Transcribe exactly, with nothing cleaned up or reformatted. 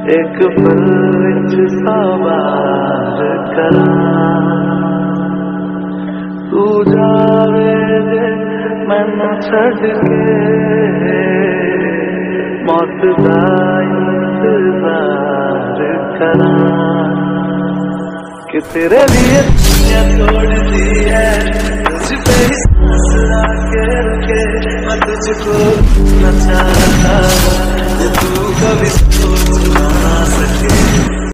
एक पल विच सौ बार करा तू जावे जे मैनू छड़ के मौत दा इंतजार करा कि तेरे लिए दुनिया तोड़ दी है तुझ पे ही सांस आके रुके मैं तुझको न चाहता तू कभी सोच ना सके।